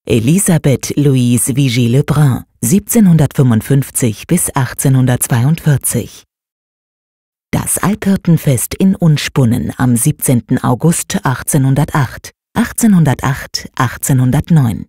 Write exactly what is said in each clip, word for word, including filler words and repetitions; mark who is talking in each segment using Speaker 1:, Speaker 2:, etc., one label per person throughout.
Speaker 1: Elisabeth Louise Vigée-Lebrun, siebzehnhundertfünfundfünfzig bis achtzehnhundertzweiundvierzig. Das Alphirtenfest in Unspunnen am siebzehnten August achtzehnhundertacht, achtzehnhundertacht, achtzehnhundertneun.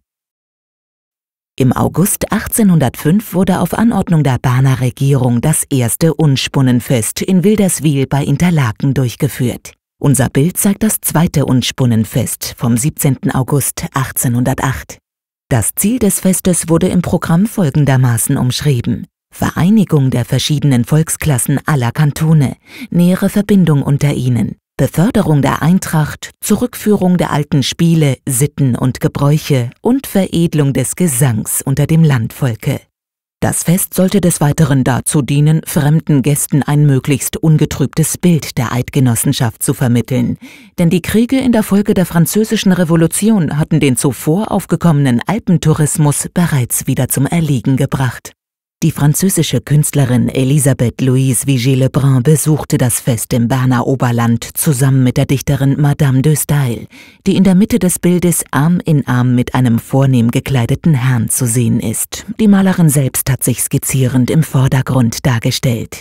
Speaker 1: Im August achtzehnhundertfünf wurde auf Anordnung der Berner Regierung das erste Unspunnenfest in Wilderswil bei Interlaken durchgeführt. Unser Bild zeigt das zweite Unspunnenfest vom siebzehnten August achtzehnhundertacht. Das Ziel des Festes wurde im Programm folgendermaßen umschrieben: Vereinigung der verschiedenen Volksklassen aller Kantone, nähere Verbindung unter ihnen, Beförderung der Eintracht, Zurückführung der alten Spiele, Sitten und Gebräuche und Veredelung des Gesangs unter dem Landvolke. Das Fest sollte des Weiteren dazu dienen, fremden Gästen ein möglichst ungetrübtes Bild der Eidgenossenschaft zu vermitteln, denn die Kriege in der Folge der Französischen Revolution hatten den zuvor aufgekommenen Alpentourismus bereits wieder zum Erliegen gebracht. Die französische Künstlerin Elisabeth Louise Vigée-Lebrun besuchte das Fest im Berner Oberland zusammen mit der Dichterin Madame de Staël, die in der Mitte des Bildes Arm in Arm mit einem vornehm gekleideten Herrn zu sehen ist. Die Malerin selbst hat sich skizzierend im Vordergrund dargestellt.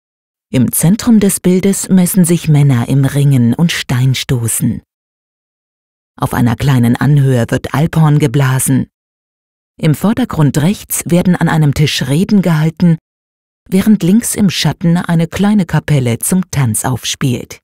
Speaker 1: Im Zentrum des Bildes messen sich Männer im Ringen und Steinstoßen. Auf einer kleinen Anhöhe wird Alphorn geblasen. Im Vordergrund rechts werden an einem Tisch Reden gehalten, während links im Schatten eine kleine Kapelle zum Tanz aufspielt.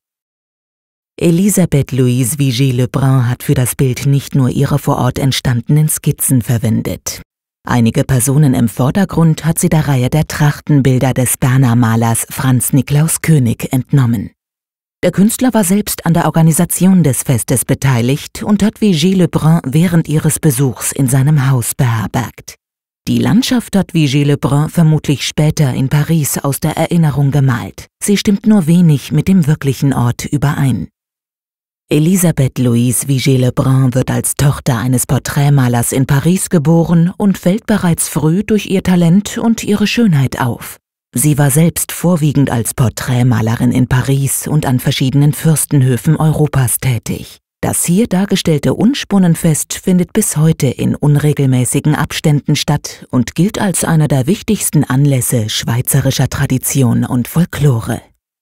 Speaker 1: Elisabeth Louise Vigée-Lebrun hat für das Bild nicht nur ihre vor Ort entstandenen Skizzen verwendet. Einige Personen im Vordergrund hat sie der Reihe der Trachtenbilder des Berner Malers Franz Niklaus König entnommen. Der Künstler war selbst an der Organisation des Festes beteiligt und hat Vigée-Lebrun während ihres Besuchs in seinem Haus beherbergt. Die Landschaft hat Vigée-Lebrun vermutlich später in Paris aus der Erinnerung gemalt. Sie stimmt nur wenig mit dem wirklichen Ort überein. Elisabeth Louise Vigée-Lebrun wird als Tochter eines Porträtmalers in Paris geboren und fällt bereits früh durch ihr Talent und ihre Schönheit auf. Sie war selbst vorwiegend als Porträtmalerin in Paris und an verschiedenen Fürstenhöfen Europas tätig. Das hier dargestellte Unspunnenfest findet bis heute in unregelmäßigen Abständen statt und gilt als einer der wichtigsten Anlässe schweizerischer Tradition und Folklore.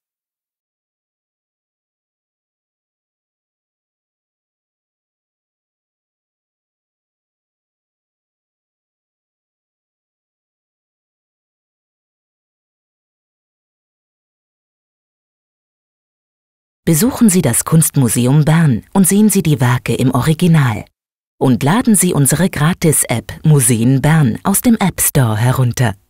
Speaker 1: Besuchen Sie das Kunstmuseum Bern und sehen Sie die Werke im Original. Und laden Sie unsere Gratis-App Museen Bern aus dem App Store herunter.